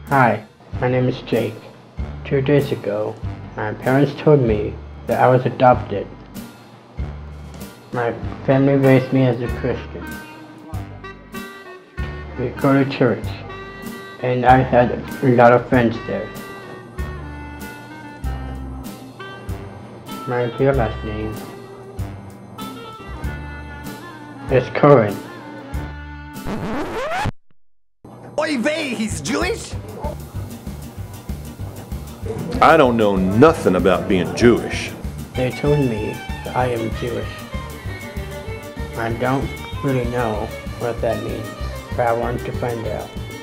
Hi, my name is Jake. 2 days ago, my parents told me that I was adopted. My family raised me as a Christian. We go to church, and I had a lot of friends there. My real last name is Cohen. Oy vey, he's Jewish? I don't know nothing about being Jewish. They told me that I am Jewish. I don't really know what that means, but I want to find out.